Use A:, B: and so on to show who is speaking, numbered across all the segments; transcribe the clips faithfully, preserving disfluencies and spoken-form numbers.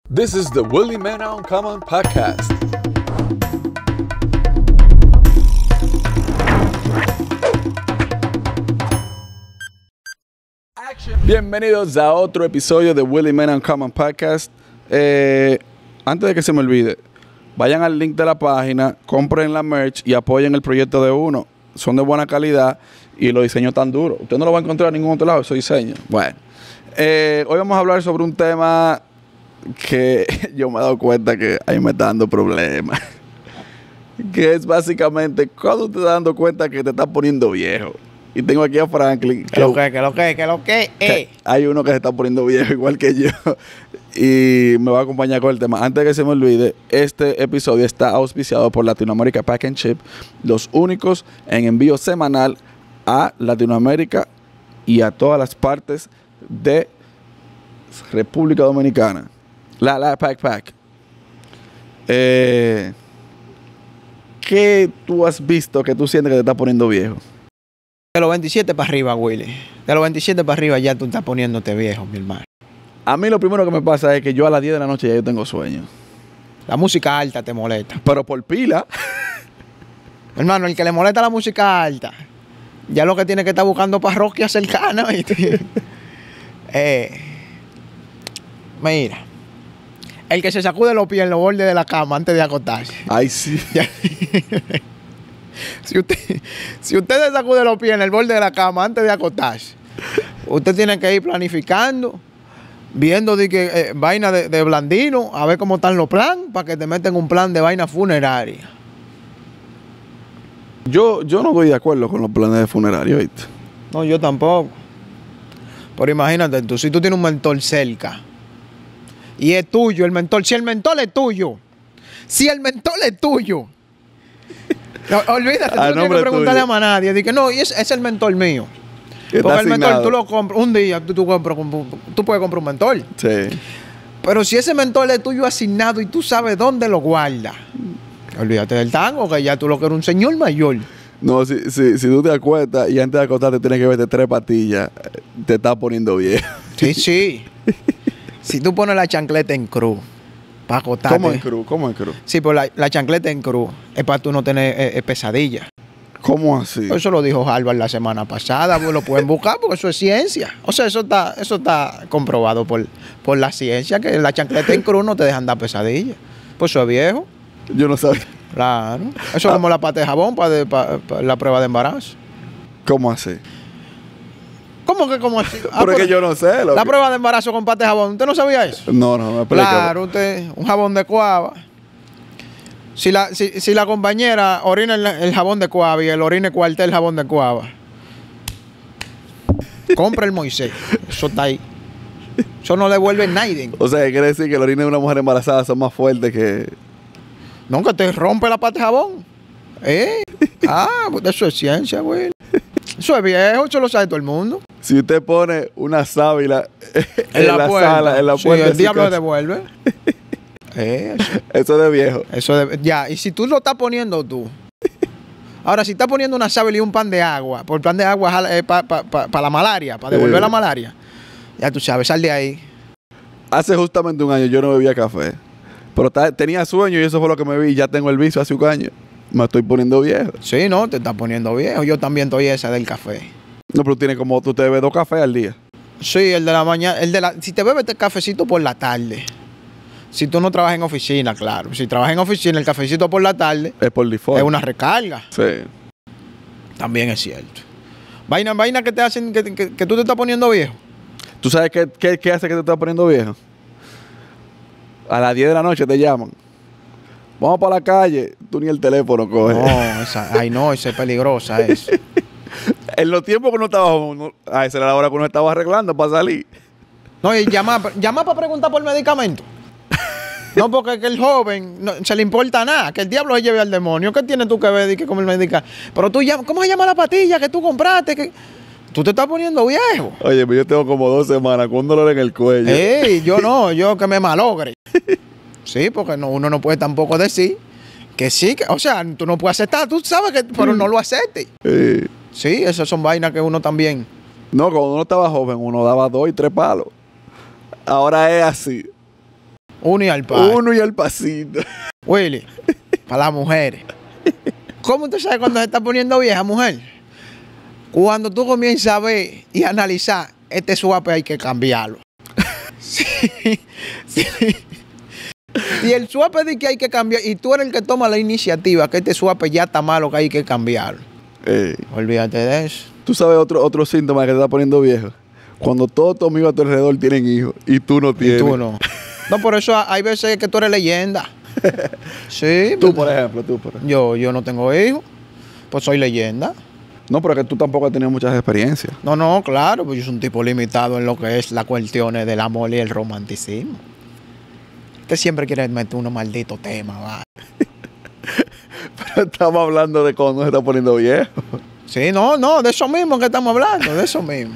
A: This is the Willie Man Uncommon Podcast. Bienvenidos a otro episodio de Willie Man Uncommon Podcast. Eh, antes de que se me olvide, vayan al link de la página, compren la merch y apoyen el proyecto de uno. Son de buena calidad y los diseños tan duros. Usted no lo va a encontrar en ningún otro lado, esos diseños. Bueno, eh, hoy vamos a hablar sobre un tema que yo me he dado cuenta que ahí me está dando problemas. Que es básicamente cuando te estás dando cuenta que te estás poniendo viejo. Y tengo aquí a Franklin.
B: Que lo que, que lo que, que lo que, eh.
A: Hay uno que se está poniendo viejo igual que yo. Y me va a acompañar con el tema. Antes de que se me olvide, este episodio está auspiciado por Latinoamérica Pack and Ship, los únicos en envío semanal a Latinoamérica y a todas las partes de República Dominicana. La, la Pack Pack. Eh, ¿Qué tú has visto que tú sientes que te estás poniendo viejo?
B: De los veintisiete para arriba, Willy. De los veintisiete para arriba ya tú estás poniéndote viejo, mi hermano.
A: A mí lo primero que me pasa es que yo a las diez de la noche ya yo tengo sueño.
B: La música alta te molesta.
A: Pero por pila.
B: Hermano, el que le molesta la música alta, ya lo que tiene que estar buscando parroquia cercana, ¿viste? eh, mira. El que se sacude los pies en los bordes de la cama antes de acostarse.
A: Ay, sí.
B: Si usted, si usted se sacude los pies en el borde de la cama antes de acostarse, usted tiene que ir planificando, viendo de que, eh, vaina de, de blandino, a ver cómo están los planes, para que te meten un plan de vaina funeraria.
A: Yo, yo no estoy de acuerdo con los planes de funerario, ¿viste?
B: No, yo tampoco. Pero imagínate tú, si tú tienes un mentor cerca y es tuyo el mentor, si el mentor es tuyo, si el mentor es tuyo, no, olvídate, tú no tienes que preguntarle tuyo a nadie. Dije, no, es, es el mentor mío. Porque el mentor tú lo compras, un día tú, tú, compras, tú puedes comprar un mentor.
A: Sí.
B: Pero si ese mentor es tuyo asignado y tú sabes dónde lo guardas, olvídate del tango, que ya tú lo que eres un señor mayor.
A: No, si, si, si tú te acuestas y antes de acostarte tienes que verte tres patillas, te estás poniendo viejo.
B: Sí, sí. Si tú pones la chancleta en cruz, para acostarte.
A: ¿Cómo en cruz? ¿Cómo en cruz?
B: Sí, pues la, la chancleta en cruz es para tú no tener eh, eh, pesadillas.
A: ¿Cómo así?
B: Eso lo dijo Harvard la semana pasada, pues lo pueden buscar porque eso es ciencia. O sea, eso está, eso está comprobado por, por la ciencia, que la chancleta en cruz no te dejan dar pesadillas. Pues eso es viejo.
A: Yo no sabía.
B: Claro. Eso es ah. como la pata de jabón para, para, para la prueba de embarazo.
A: ¿Cómo así?
B: ¿Cómo que cómo así?
A: Ah, pero es que yo no sé.
B: La
A: que...
B: prueba de embarazo con pata de jabón. ¿Usted no sabía eso?
A: No, no, me explica.
B: Claro, usted, un jabón de cuava. Si la, si, si la compañera orina el, el jabón de cuava y el orine cuartel el jabón de cuava, compra el Moisés. Eso está ahí. Eso no le vuelve nadie.
A: O sea, quiere decir que el orine de una mujer embarazada son más fuertes que...
B: No, que te rompe la pata de jabón. ¿Eh? Ah, pues eso es ciencia, güey. Eso es viejo, eso lo sabe todo el mundo.
A: Si usted pone una sábila en, en la, la sala, en la
B: sí,
A: puerta...
B: el diablo le devuelve. eh, eso.
A: Eso de viejo.
B: Eso de, ya, y si tú lo estás poniendo tú. Ahora, si estás poniendo una sábila y un pan de agua, por pan de agua eh, para pa, pa, pa la malaria, para devolver eh. la malaria, ya tú sabes, sal de ahí.
A: Hace justamente un año yo no bebía café. Pero tenía sueño y eso fue lo que me vi. Ya tengo el vicio hace un año. Me estoy poniendo viejo.
B: Sí, no, te estás poniendo viejo. Yo también estoy esa del café.
A: No, pero tiene como tú te bebes dos cafés al día.
B: Sí, el de la mañana. El de la, si te bebes este cafecito por la tarde. Si tú no trabajas en oficina, claro. Si trabajas en oficina, el cafecito por la tarde.
A: Es por default.
B: Es una recarga.
A: Sí.
B: También es cierto. Vaina, vaina que te hacen que, que, que tú te estás poniendo viejo.
A: ¿Tú sabes qué, qué, qué hace que te estás poniendo viejo? A las diez de la noche te llaman. Vamos para la calle. Tú ni el teléfono coges.
B: No, esa, ay no, esa es peligrosa. Es.
A: En los tiempos que uno estaba... No, a esa era la hora que uno estaba arreglando para salir.
B: No, y llama, llama para preguntar por medicamento. No, porque es que el joven no, se le importa nada. Que el diablo se lleve al demonio. ¿Qué tienes tú que ver y que comer medicamento? Pero tú llamas... ¿Cómo se llama la patilla que tú compraste? Que... Tú te estás poniendo viejo.
A: Oye, yo tengo como dos semanas con un dolor en el cuello.
B: Ey, yo no, yo que me malogre. Sí, porque no, uno no puede tampoco decir que sí, que, o sea, tú no puedes aceptar, tú sabes que, pero no lo aceptes. Sí. Sí, esas son vainas que uno también.
A: No, cuando uno estaba joven, uno daba dos y tres palos. Ahora es así.
B: Uno y al par.
A: Uno y al pasito.
B: Willy, para las mujeres. ¿Cómo usted sabe cuando se está poniendo vieja, mujer? Cuando tú comienzas a ver y analizar, este suape hay que cambiarlo. Sí, sí. Si el suape dice que hay que cambiar y tú eres el que toma la iniciativa, que este suape ya está malo, que hay que cambiarlo.
A: Ey,
B: Olvídate de eso.
A: ¿tú sabes otro, otro síntoma que te está poniendo viejo? Cuando todos tus amigos a tu alrededor tienen hijos y tú no tienes.
B: Y tú no. No, por eso hay veces que tú eres leyenda. Sí.
A: Tú, por ejemplo, tú, por ejemplo.
B: Yo, yo no tengo hijos, pues soy leyenda.
A: No, pero que tú tampoco has tenido muchas experiencias.
B: No, no, claro, pues yo soy un tipo limitado en lo que es las cuestiones del amor y el romanticismo. Usted siempre quiere meter unos malditos temas, va.
A: Pero estamos hablando de cuando se está poniendo viejo.
B: Sí, no, no, de eso mismo que estamos hablando, de eso mismo.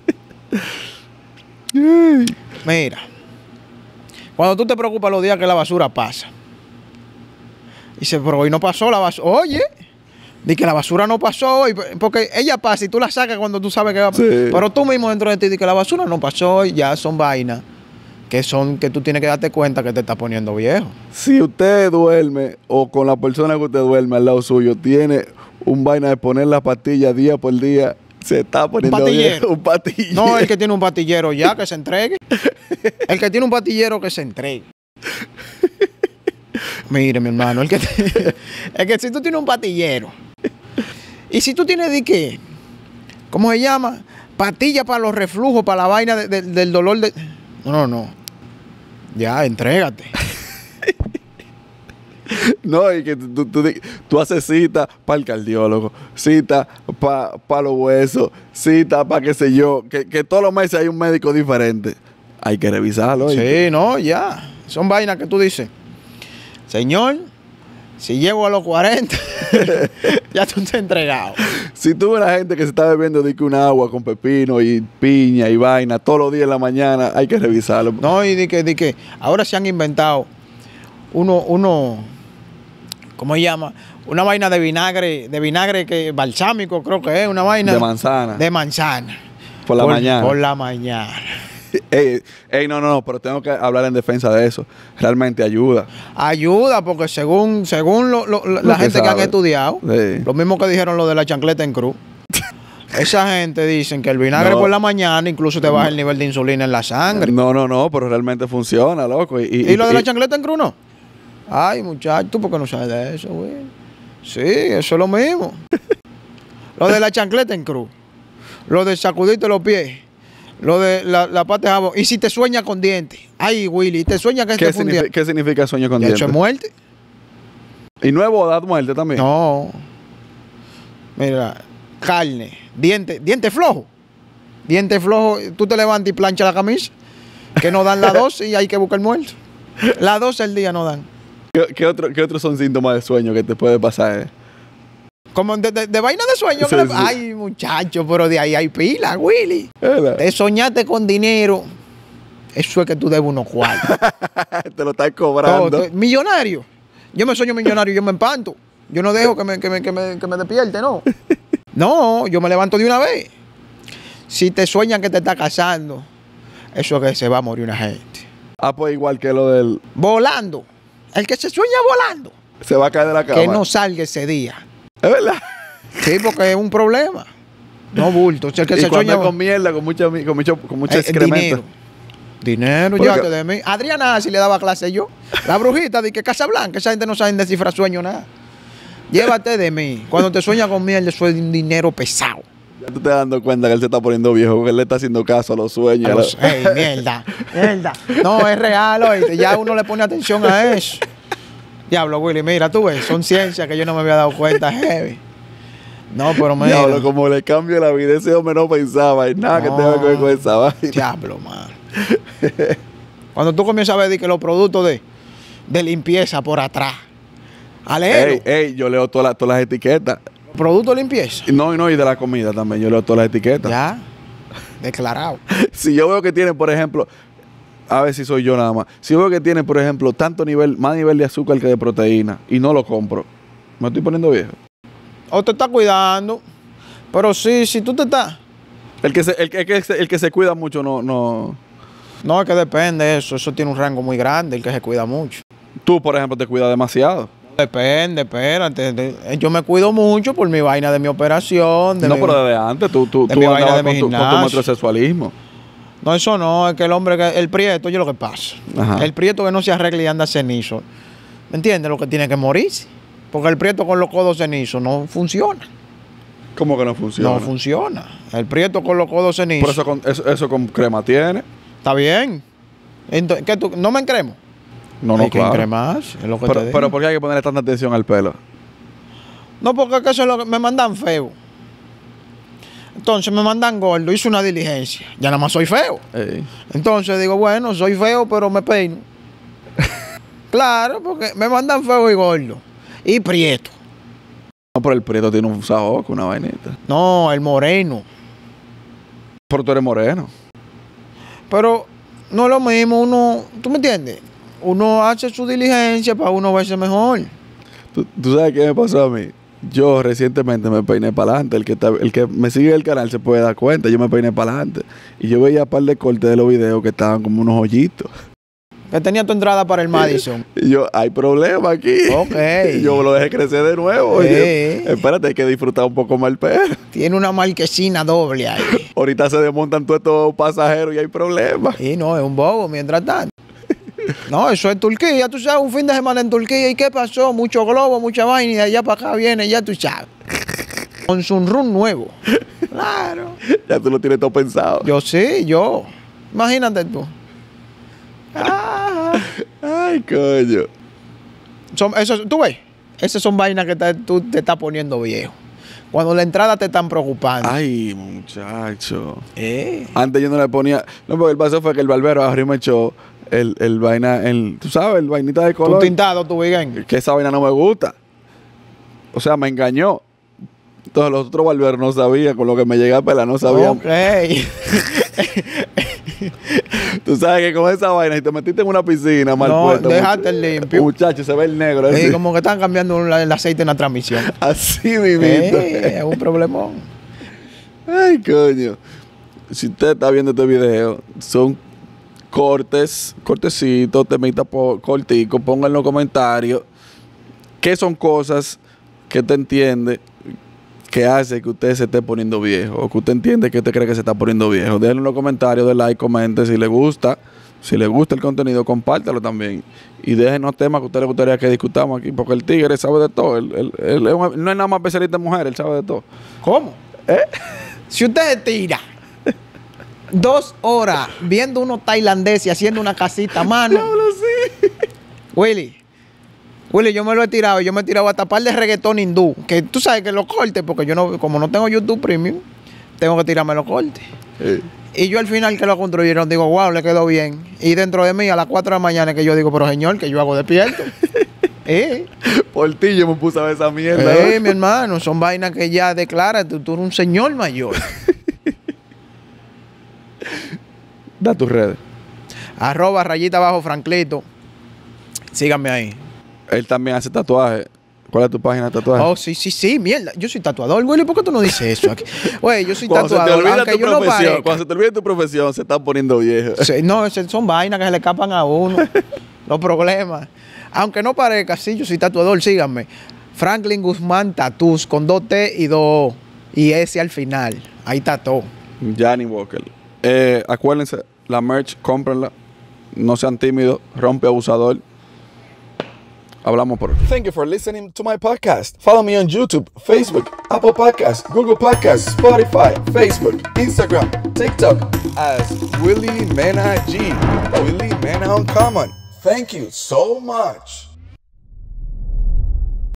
B: Mira, cuando tú te preocupas los días que la basura pasa. Y dice, pero hoy no pasó la basura. Oye, di que la basura no pasó hoy, porque ella pasa y tú la sacas cuando tú sabes que va a pasar.
A: Sí.
B: Pero tú mismo dentro de ti di que la basura no pasó hoy, ya son vainas que son que tú tienes que darte cuenta que te está poniendo viejo.
A: Si usted duerme o con la persona que usted duerme al lado suyo tiene un vaina de poner la pastilla día por día, se está poniendo
B: patillero.
A: viejo. Un patillero.
B: No, el que tiene un patillero ya, que se entregue. El que tiene un patillero, que se entregue. Mire, mi hermano, el que, te- el que si tú tienes un patillero, y si tú tienes de qué, ¿cómo se llama? Patilla para los reflujos, para la vaina de- de- del dolor de... No, no, no. Ya, entrégate.
A: No, y que tú, tú, tú, di- tú haces cita para el cardiólogo, cita para pa los huesos, cita para qué sé yo, que, que todos los meses hay un médico diferente. Hay que revisarlo. ¿oíste?
B: Sí, no, ya. Son vainas que tú dices, señor, si llego a los cuarenta, ya tú te has entregado.
A: Si tú ves a la gente que se está bebiendo de que un agua con pepino y piña y vaina todos los días en la mañana, hay que revisarlo.
B: No, y di que, di que ahora se han inventado uno, uno, ¿cómo se llama? Una vaina de vinagre, de vinagre que balsámico, creo que es, una vaina
A: De manzana.
B: de manzana.
A: Por la mañana.
B: Por la mañana.
A: Ey, ey, no, no, no, pero tengo que hablar en defensa de eso. Realmente ayuda.
B: Ayuda, porque según, según lo- lo- la
A: Lo que
B: gente que han
A: sabe.
B: estudiado,
A: Sí.
B: lo mismo que dijeron lo de la chancleta en cruz. Esa gente dicen que el vinagre
A: No.
B: por la mañana incluso te baja el nivel de insulina en la sangre.
A: No, no, no, pero realmente funciona, loco. Y, y-
B: ¿Y lo de la
A: y-
B: chancleta en cruz no? Ay, muchacho, ¿tú por qué no sabes de eso, güey? Sí, eso es lo mismo. Lo de la chancleta en cruz. Lo de sacudirte los pies. Lo de la, la pata de jabón. Y si te sueñas con dientes. Ay, Willy, te sueñas que
A: ¿Qué,
B: este fue un
A: significa,
B: diente.
A: ¿Qué significa sueño con
B: ¿Ya
A: dientes?
B: eso es muerte?
A: ¿Y no es boda, muerte también?
B: No. Mira, carne, diente, diente flojo. Diente flojo, tú te levantas y planchas la camisa. Que no dan las doce y hay que buscar muerto. Las doce al día no dan.
A: ¿Qué, qué otro- qué otros son síntomas de sueño que te puede pasar? eh?
B: Como de, de- de vaina de sueño.
A: Sí,
B: que le-
A: sí.
B: Ay, muchacho, pero de ahí hay pila, Willy.
A: ¿Verdad?
B: Te soñaste con dinero. Eso es que tú debes unos cuartos.
A: Te lo estás cobrando.
B: Todo, todo. Millonario. Yo me sueño millonario y yo me empanto. Yo no dejo que me, que me, que me, que me despierte, no. No, yo me levanto de una vez. Si te sueñan que te estás casando, eso es que se va a morir una gente.
A: Ah, pues igual que lo del...
B: Volando. El que se sueña volando,
A: Se va a caer de la cama.
B: que no salga ese día.
A: ¿Es verdad?
B: Sí, porque es un problema. No bulto. O sea, el que
A: Y
B: se
A: cuando
B: sueña
A: es con mierda, con mucho, con mucho, con mucho
B: eh,
A: excremento.
B: dinero. Dinero,
A: Porque-
B: llévate de mí. Adriana si le daba clase yo. La brujita de que Casablanca, esa gente no sabe descifrar sueño nada. Llévate de mí. Cuando te sueñas con mierda, eso es un dinero pesado.
A: Ya tú te das dando cuenta que él se está poniendo viejo, porque él le está haciendo caso a los sueños.
B: A
A: a
B: los-
A: la-
B: ey, mierda, mierda. No, es real, oíste. Ya uno le pone atención a eso. Diablo, Willy, mira, tú ves, son ciencias que yo no me había dado cuenta, heavy. No, pero mira.
A: Diablo, como le cambio la vida, ese hombre no pensaba en nada que
B: No.
A: tenga que ver con esa vaina.
B: Diablo, mano. Cuando tú comienzas a ver de que los productos de, de limpieza por atrás. Alero.
A: Ey, ey, yo leo todas las, todas las etiquetas.
B: Productos de limpieza.
A: Y no, y no, y de la comida también, yo leo todas las etiquetas.
B: Ya. Declarado.
A: Si yo veo que tienen, por ejemplo, a ver si soy yo nada más. Si yo veo que tienen, por ejemplo, tanto nivel, más nivel de azúcar que de proteína, y no lo compro, me estoy poniendo viejo.
B: O te está cuidando. Pero sí, si tú te estás.
A: El que se, el, que- el que se, el que se cuida mucho no, no,
B: No, es que depende de eso. Eso tiene un rango muy grande, el que se cuida mucho.
A: Tú, por ejemplo, te cuidas demasiado.
B: Depende, espérate. de- Yo me cuido mucho por mi vaina de mi operación. De
A: No,
B: mi-
A: pero desde antes tú, tú,
B: de
A: tú
B: mi vaina
A: andabas
B: de mi
A: con tu, con tu
B: gimnasio.
A: metrosexualismo.
B: No, eso no. Es que el hombre, que el prieto, yo lo que pasa.
A: Ajá.
B: El prieto que no se arregla y anda cenizo. ¿Me entiendes? Lo que tiene que morirse. Porque el prieto con los codos cenizos no funciona.
A: ¿Cómo que no funciona?
B: No funciona. El prieto con los codos cenizos.
A: Por eso con, eso, eso con crema tiene.
B: Está bien. Entonces, ¿qué tú? ¿No me encremo?
A: No, no,
B: Hay que
A: claro.
B: encremarse, es lo que te
A: Pero,
B: digo.
A: pero ¿por qué hay que ponerle tanta atención al pelo?
B: No, porque es que eso es lo que me mandan feo. Entonces me mandan gordo, hice una diligencia. Ya nada más soy feo.
A: Ey.
B: Entonces digo, bueno, soy feo, pero me peino. Claro, porque me mandan feo y gordo. Y prieto.
A: No, pero el prieto tiene un saoco, una vainita.
B: No, el moreno.
A: Pero tú eres moreno.
B: Pero no es lo mismo, uno, ¿tú me entiendes? Uno hace su diligencia para uno verse mejor.
A: ¿Tú, tú sabes qué me pasó a mí? Yo recientemente me peiné para adelante. El que, está- el que me sigue el canal se puede dar cuenta. Yo me peiné para adelante. Y yo veía un par de cortes de los videos que estaban como unos hoyitos.
B: Que tenía tu entrada para el Madison.
A: Y yo, hay problema aquí.
B: Ok.
A: Y yo lo dejé crecer de nuevo. Y yo,
B: Eh.
A: espérate, hay que disfrutar un poco más el pelo.
B: Tiene una marquesina doble ahí.
A: Ahorita se desmontan todos estos pasajeros y hay problemas.
B: Y no, es un bobo mientras tanto. No, eso es Turquía, tú sabes, un fin de semana en Turquía. ¿Y qué pasó? Mucho globo, mucha vaina y de allá para acá viene, ya tú sabes. Con su run nuevo. Claro.
A: Ya tú lo tienes todo pensado.
B: Yo sí, yo. Imagínate tú. Ah.
A: Ay, coño.
B: Son, eso, tú ves, esas son vainas que te- tú te estás poniendo viejo. Cuando la entrada te están preocupando.
A: Ay, muchacho.
B: Eh.
A: Antes yo no le ponía. No, porque el paso fue que el barbero abrió y me echó el, el vaina, el, tú sabes, el vainita de
B: Tú
A: color.
B: tintado, tú bien.
A: Que esa vaina no me gusta. O sea, me engañó. Entonces los otros barberos no sabían, con lo que me llegué a pelar, no sabían.
B: Ok.
A: Tú sabes que con esa vaina, si te metiste en una piscina mal
B: No,
A: puesta,
B: déjate
A: much-
B: limpio.
A: Muchacho, se ve el negro.
B: Sí,
A: así.
B: como que están cambiando la- el aceite en la transmisión.
A: Así mismo.
B: Eh, es un problemón.
A: Ay, coño. Si usted está viendo este video, son cortes, cortecitos, temitas po- corticos. Pongan en los comentarios qué son cosas que usted entiende que hace que usted se esté poniendo viejo o que usted entiende que usted cree que se está poniendo viejo. Déjenlo en los comentarios, de like, comente si le gusta. Si le gusta el contenido, compártalo también. Y déjenos temas que a usted le gustaría que discutamos aquí, porque el tigre sabe de todo. Él, él- él es un- no es nada más especialista en mujeres, él sabe de todo.
B: ¿Cómo?
A: ¿Eh?
B: Si usted se tira dos horas viendo unos tailandeses y haciendo una casita a mano. Willy, Willy, yo me lo he tirado. Yo me he tirado a tapar de reggaetón hindú. Que tú sabes que lo corte, porque yo no, como no tengo YouTube Premium, tengo que tirarme los cortes.
A: Eh.
B: Y yo al final que lo construyeron digo, wow, le quedó bien. Y dentro de mí a las cuatro de la mañana que yo digo, pero señor, que yo hago despierto. eh,
A: Por ti yo me puse a ver esa mierda.
B: eh, mi hermano, son vainas que ya declara, tú, tú eres un señor mayor.
A: Da tus redes.
B: Arroba rayita abajo Franklito. Síganme ahí.
A: Él también hace tatuajes. ¿Cuál es tu página de tatuajes?
B: Oh, sí, sí, sí, mierda. Yo soy tatuador, Willy. ¿Por qué tú no dices eso aquí? Güey, yo soy
A: Cuando se te
B: tatuador.
A: olvida
B: Aunque
A: tu
B: yo no
A: profesión,
B: parezca.
A: cuando se te olvida tu profesión, se está poniendo viejo.
B: Sí, no, ese- son vainas que se le escapan a uno. Los problemas. Aunque no parezca, sí, yo soy tatuador. Síganme. Franklin Guzmán Tattoos con dos T y dos O. Y S al final. Ahí está todo.
A: Johnny Walker. Eh, acuérdense, la merch, cómprenla. No sean tímidos. Rompe abusador. Hablamos por. Thank you for listening to my podcast. Follow me on YouTube, Facebook, Apple Podcasts, Google Podcasts, Spotify, Facebook, Instagram, TikTok as Willie Mena G. Willie Mena Uncommon. Thank you so much.